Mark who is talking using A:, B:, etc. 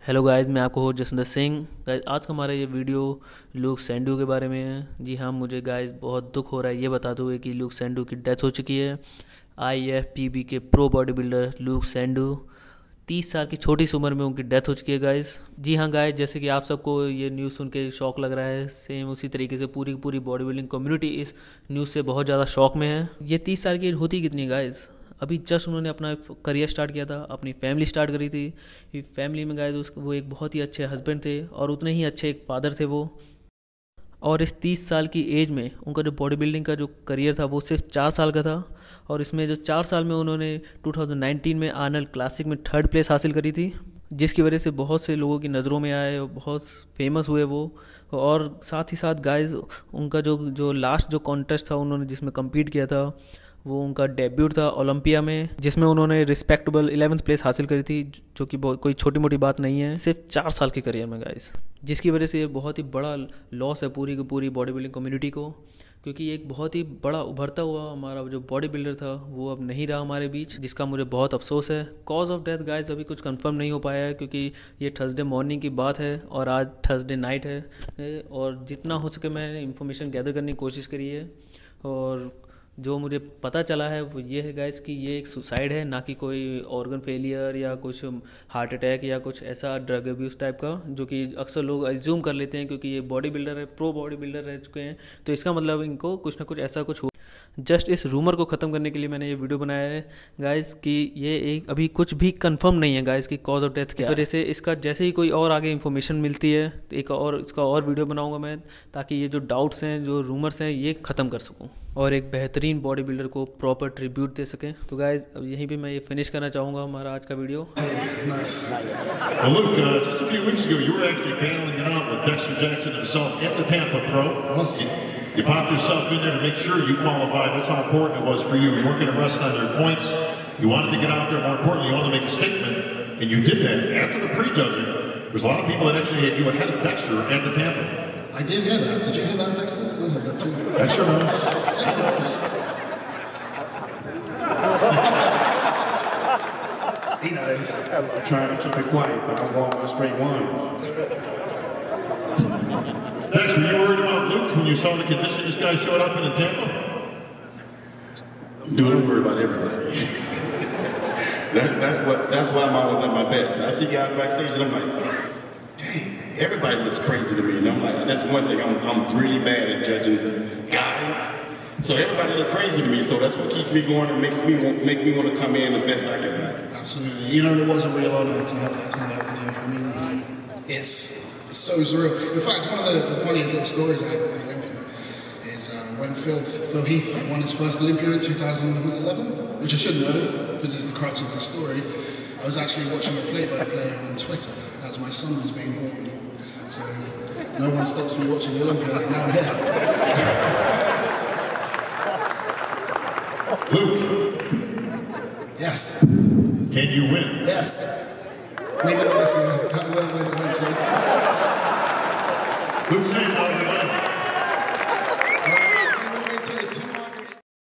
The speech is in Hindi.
A: हेलो गाइस, मैं आपको हो जसविंदर सिंह। गाइस, आज का हमारा ये वीडियो ल्यूक सैंडू के बारे में है। जी हाँ, मुझे गाइस बहुत दुख हो रहा है ये बताते हुए कि ल्यूक सैंडू की डेथ हो चुकी है। IFBB के pro bodybuilder Luke Sandoe 30 साल की छोटी सी उम्र में उनकी डेथ हो चुकी है गाइस। जी हाँ गाइस, जैसे कि आप सबको ये न्यूज़ सुन के शौक लग रहा है, सेम उसी तरीके से पूरी की पूरी बॉडी बिल्डिंग कम्युनिटी इस न्यूज़ से बहुत ज़्यादा शौक में है। ये 30 साल की होती कितनी गाइस, अभी जस्ट उन्होंने अपना करियर स्टार्ट किया था, अपनी फैमिली स्टार्ट करी थी। फैमिली में गाइस उसको वो एक बहुत ही अच्छे हस्बैंड थे और उतने ही अच्छे एक फादर थे वो। और इस 30 साल की एज में उनका जो बॉडी बिल्डिंग का जो करियर था वो सिर्फ 4 साल का था। और इसमें जो 4 साल में उन्होंने 2019 में आर्नल्ड क्लासिक में 3rd प्लेस हासिल करी थी, जिसकी वजह से बहुत से लोगों की नज़रों में आए और बहुत फेमस हुए वो। और साथ ही साथ गाइस उनका जो लास्ट जो कॉन्टेस्ट था उन्होंने जिसमें कम्पीट किया था, वो उनका डेब्यूट था ओलंपिया में, जिसमें उन्होंने रिस्पेक्टेबल 11th प्लेस हासिल करी थी, जो कि कोई छोटी मोटी बात नहीं है सिर्फ 4 साल के करियर में गाइस। जिसकी वजह से ये बहुत ही बड़ा लॉस है पूरी की पूरी बॉडी बिल्डिंग कम्युनिटी को, क्योंकि एक बहुत ही बड़ा उभरता हुआ हमारा जो बॉडी बिल्डर था वो अब नहीं रहा हमारे बीच, जिसका मुझे बहुत अफसोस है। कॉज ऑफ डेथ गाइस अभी कुछ कंफर्म नहीं हो पाया है, क्योंकि ये थर्सडे मॉर्निंग की बात है और आज थर्सडे नाइट है। और जितना हो सके मैंने इन्फॉर्मेशन गैदर करने की कोशिश करी है, और जो मुझे पता चला है वो ये है गाइस कि ये एक सुसाइड है, ना कि कोई ऑर्गन फेलियर या कुछ हार्ट अटैक या कुछ ऐसा ड्रग अब्यूज़ टाइप का, जो कि अक्सर लोग एज्यूम कर लेते हैं क्योंकि ये बॉडी बिल्डर है, प्रो बॉडी बिल्डर रह चुके हैं, तो इसका मतलब इनको कुछ ना कुछ ऐसा कुछ हुआ। जस्ट इस रूमर को ख़त्म करने के लिए मैंने ये वीडियो बनाया है गाइस कि ये एक अभी कुछ भी कंफर्म नहीं है गाइस कि कॉज ऑफ डेथ, इस वजह से इसका जैसे ही कोई और आगे इन्फॉर्मेशन मिलती है तो एक और इसका और वीडियो बनाऊंगा मैं, ताकि ये जो डाउट्स हैं, जो रूमर्स हैं, ये ख़त्म कर सकूं और एक बेहतरीन बॉडी बिल्डर को प्रॉपर ट्रिब्यूट दे सकें। तो गाइस अब यहीं पे मैं ये फिनिश करना चाहूँगा हमारा आज का video.
B: Well, Luke, just a few weeks ago, you were actually battling it out with Dexter Jackson himself at the Tampa Pro. You popped yourself in there to make sure you qualified. That's how important it was for you. You weren't going to rest on your points. You wanted to get out there. More importantly, you wanted to make a statement, and you did that. After the prejudging, there's a lot of people that actually had you ahead of Dexter at the Tampa.
C: I did hear that. Did you hear that, Dexter? I heard that too.
B: Dexter knows.
C: He knows.
D: I'm trying to keep it quiet, but I'm walking straight lines.
B: Dexter, were you worried about Luke when you saw the condition this guy showed up in the Tampa?
D: Dude, I'm worried about everybody. That's why I'm always at my best. I see guys backstage and I'm like, dang, everybody looks crazy to me. And I'm like, that's one thing, I'm really bad at judging guys. So everybody look crazy to me, so that's what keeps me going and make me want to come in the best I can be.
C: Absolutely. You know, it was a real honor to have that call out with you. I mean, it's so surreal. In fact, one of the funniest little stories I have with the Olympia is when Phil Heath won his first Olympia in 2011, which I should know because it's the crux of the story. I was actually watching the play-by-play on Twitter as my son was being born. So no one stops me watching the Olympia, and now I'm here.
B: Luke.
C: Yes.
B: Can you win?
C: Yes. Maybe not this year. That will win eventually.
B: Luke saved all your life.